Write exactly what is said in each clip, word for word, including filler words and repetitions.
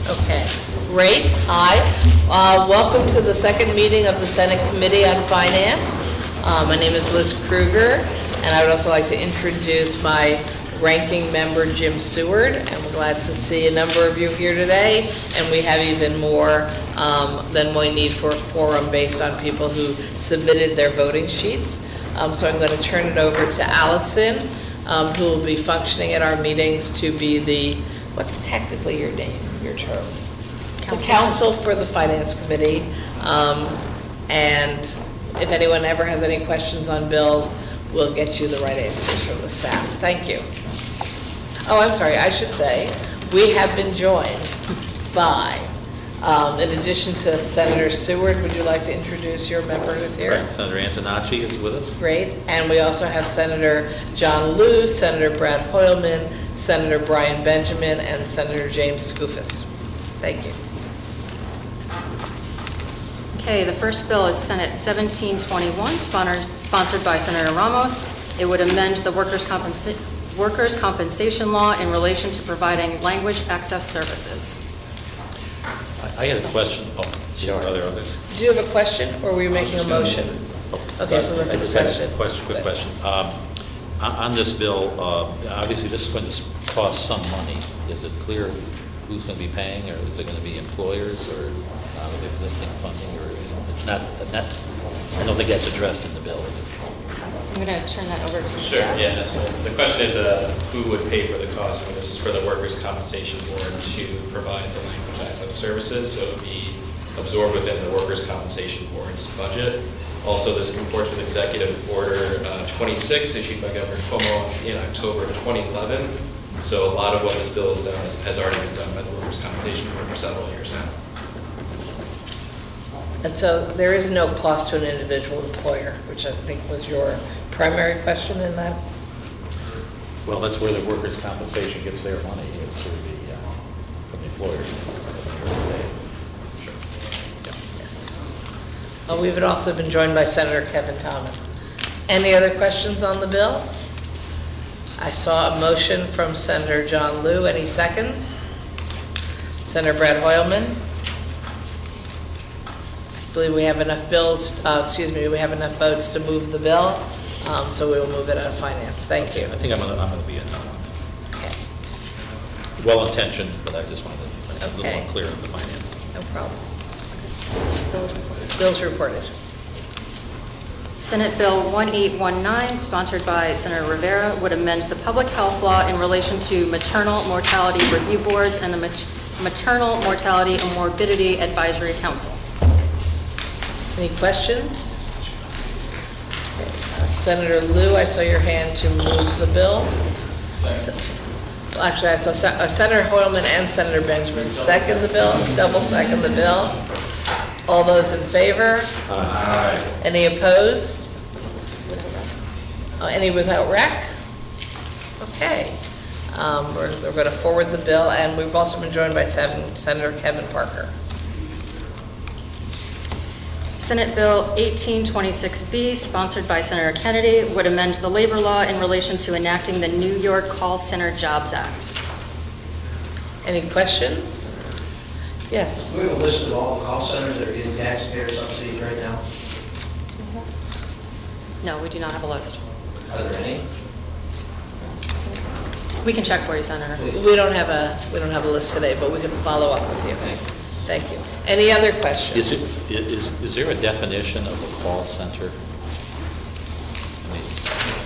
Okay, great. Hi. Uh, welcome to the second meeting of the Senate Committee on Finance. Uh, my name is Liz Kruger, and I would also like to introduce my ranking member, Jim Seward, and we're glad to see a number of you here today, and we have even more um, than we need for a quorum based on people who submitted their voting sheets. Um, so I'm going to turn it over to Allison, um, who will be functioning at our meetings to be the, what's technically your name, your term? Council. The counsel for the Finance Committee. Um, and if anyone ever has any questions on bills, we'll get you the right answers from the staff. Thank you. Oh, I'm sorry, I should say, we have been joined by, um, in addition to Senator Seward, would you like to introduce your member who's here? Right. Senator Antonacci is with us. Great. And we also have Senator John Liu, Senator Brad Hoylman, Senator Brian Benjamin, and Senator James Skoufis. Thank you. Okay, the first bill is Senate seventeen twenty-one, sponsored by Senator Ramos. It would amend the workers' compensa- workers' compensation law in relation to providing language access services. I, I had a question. Oh, Sure. Are there others? Do you have a question, or were you making a motion? Oh, Okay, so I that's just a had question. a question, quick question. Um, on, on this bill, uh, obviously this is going to cost some money. Is it clear who's going to be paying, or is it going to be employers, or out of existing funding, or is it's not? Not I don't think that's addressed in the bill, is it? I'm going to turn that over to Sure, Jeff. yeah. So the question is uh, who would pay for the cost? I mean, this is for the Workers' Compensation Board to provide the language access services, so it would be absorbed within the Workers' Compensation Board's budget. Also, this comports with Executive Order uh, twenty-six, issued by Governor Cuomo in October of twenty eleven. So a lot of what this bill has done is, has already been done by the Workers' Compensation Board for several years now. And so there is no cost to an individual employer, which I think was your primary question in that. Well, that's where the workers' compensation gets their money. It's through the, uh, from the employers. Yes. Uh, we've also been joined by Senator Kevin Thomas. Any other questions on the bill? I saw a motion from Senator John Liu. Any seconds? Senator Brad Hoylman. I believe we have enough bills, uh, excuse me, we have enough votes to move the bill, um, so we will move it out of finance. Thank you. I think I'm going to I'm going to be a no. Okay. Well intentioned, but I just wanted to be a little Okay. more clear on the finances. No problem. Bills reported. Bills reported. Senate Bill eighteen nineteen, sponsored by Senator Rivera, would amend the public health law in relation to maternal mortality review boards and the mat- Maternal Mortality and Morbidity Advisory Council. Any questions? Uh, Senator Liu, I saw your hand to move the bill. Se- well, actually, I saw Se- uh, Senator Hoylman and Senator Benjamin second the bill, double second the bill. All those in favor? Aye. Any opposed? Uh, any without rec? Okay. Um, we're, we're going to forward the bill, and we've also been joined by Sen- Senator Kevin Parker. Senate Bill eighteen twenty-six B, sponsored by Senator Kennedy, would amend the labor law in relation to enacting the New York Call Center Jobs Act. Any questions? Yes. We have a list of all the call centers that are getting taxpayer subsidies right now. No, we do not have a list. Are there any? We can check for you, Senator. We don't have a we don't have a list today, but we can follow up with you. Thank you. Any other questions? Is, it, is, is there a definition of a call center? I mean,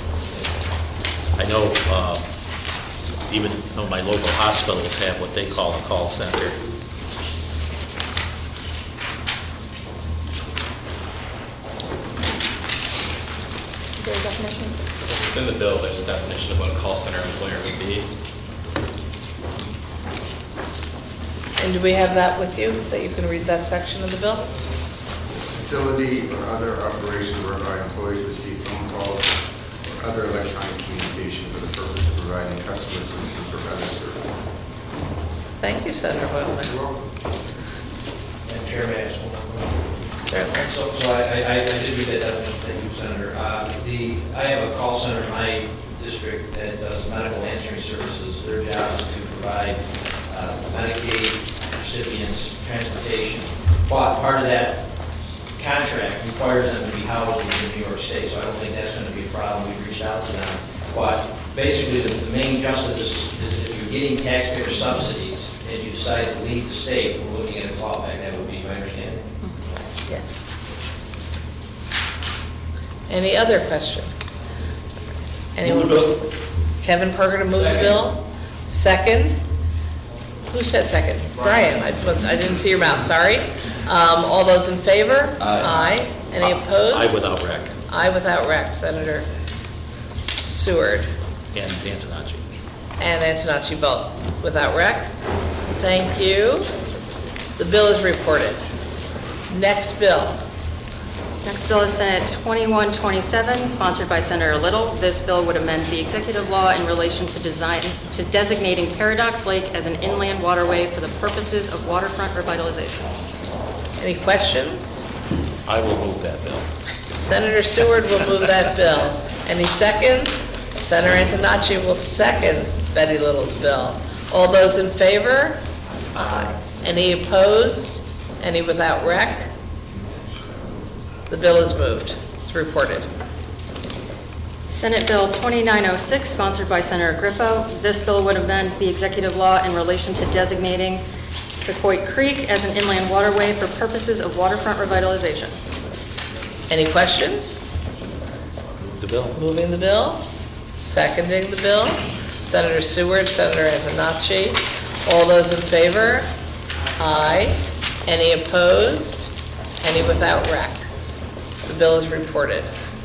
I know uh, even some of my local hospitals have what they call a call center. Is there a definition? Within the bill, there's a definition of what a call center employer would be. And do we have that with you, that you can read that section of the bill? Facility or other operation whereby employees receive phone calls or other electronic communication for the purpose of providing customer assistance or other service. Thank you, Senator Hoylman. And Chairman, I just want to- Certainly. So, so I, I, I did read that definition, thank you, Senator. Uh, the, I have a call center in my district that does medical answering services. Their job is to provide uh, Medicaid, recipients transportation. But part of that contract requires them to be housed in New York State, so I don't think that's going to be a problem. We've reached out to them. But basically, the, the main gist of this is if you're getting taxpayer subsidies and you decide to leave the state, we're looking at a clawback. That would be my understanding. Yes. Any other question? Anyone? Kevin Parker to move the Second. bill? Second? Who said second? Brian, I was, I didn't see your mouth, sorry. Um, all those in favor? Aye. Aye. Any opposed? I without rec. Aye without rec, Senator Seward And Antonacci. and Antonacci both without rec. Thank you. The bill is reported. Next bill. Next bill is Senate twenty-one twenty-seven, sponsored by Senator Little. This bill would amend the executive law in relation to design, to designating Paradox Lake as an inland waterway for the purposes of waterfront revitalization. Any questions? I will move that bill. Senator Seward will move that bill. Any seconds? Senator Antonacci will second Betty Little's bill. All those in favor? Aye. Any opposed? Any without rec? The bill is moved. It's reported. Senate Bill twenty-nine oh six, sponsored by Senator Griffo. This bill would amend the executive law in relation to designating Sequoia Creek as an inland waterway for purposes of waterfront revitalization. Any questions? Move the bill. Moving the bill. Seconding the bill. Senator Seward, Senator Antonacci. All those in favor? Aye. Any opposed? Any without rec? The bill is reported.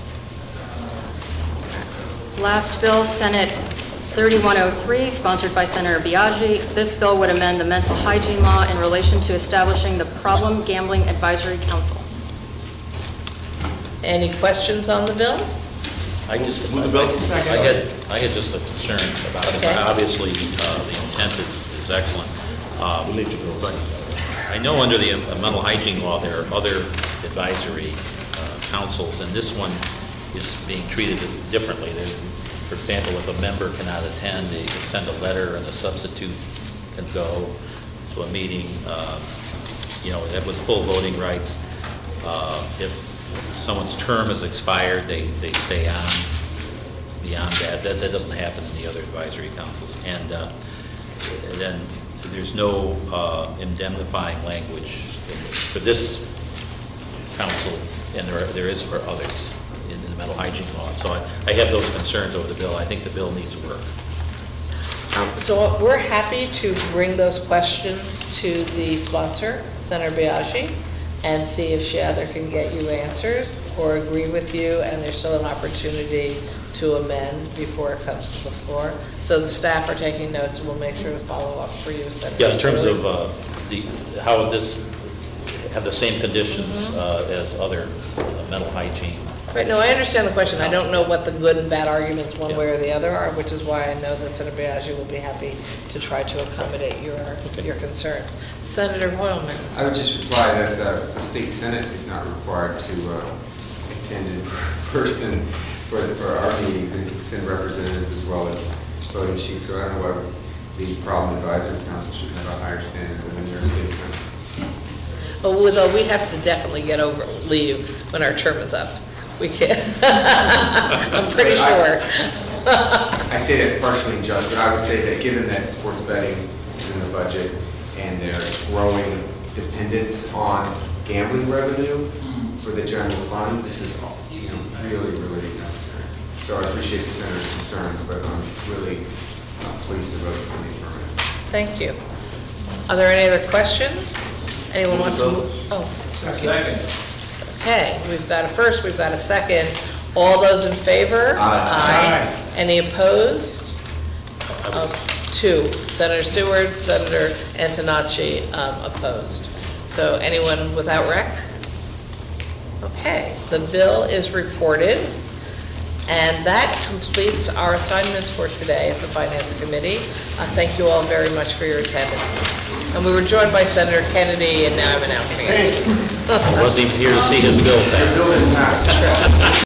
Last bill, Senate thirty-one oh three, sponsored by Senator Biaggi. This bill would amend the mental hygiene law in relation to establishing the Problem Gambling Advisory Council. Any questions on the bill? I just, I I had, I had just a concern about it. Okay. Obviously, uh, the intent is, is excellent. Um, But I know under the uh, mental hygiene law, there are other advisory uh, councils, and this one is being treated differently. There, for example, if a member cannot attend, they can send a letter, and a substitute can go to a meeting, uh, you know, with full voting rights. Uh, If someone's term has expired, they, they stay on beyond that. That. That doesn't happen in the other advisory councils. And, uh, and then there's no uh, indemnifying language for this council, and there, are, there is for others in, in the mental hygiene law. So I, I have those concerns over the bill. I think the bill needs work. Um, So we're happy to bring those questions to the sponsor, Senator Biaggi, and see if she either can get you answers or agree with you, and there's still an opportunity to amend before it comes to the floor. So the staff are taking notes, and we'll make sure to follow up for you, Senator. Yeah, in terms Seward. of uh, the, how this have the same conditions uh, as other uh, mental hygiene. Right, no, I understand the question. I don't know what the good and bad arguments one Yeah. way or the other are, which is why I know that Senator Biaggi will be happy to try to accommodate your, Okay. your concerns. Senator Hoylman. I would just reply that uh, the state senate is not required to uh, attend in person for, for our meetings, and can send representatives as well as voting sheets. So I don't know why the problem advisory council should have a higher standard than the New York State Senate. But although we have to definitely get over, leave when our term is up. We can't. I'm pretty sure. I say that partially in jest, but I would say that given that sports betting is in the budget and there's growing dependence on gambling revenue for the general fund, this is you know, really, really necessary. So I appreciate the senator's concerns, but I'm really uh, pleased to vote for the affirmative. Thank you. Are there any other questions? Anyone want to move? Oh, Second. okay. We've got a first, we've got a second. All those in favor? Aye. Aye. Any opposed? I was- Um, Two. Senator Seward, Senator Antonacci um, opposed. So anyone without rec? Okay. The bill is reported. And that completes our assignments for today at the Finance Committee. Uh, thank you all very much for your attendance. And we were joined by Senator Kennedy, and now I'm announcing it. I wasn't even here to see his bill pass. Bill didn't pass. That's right.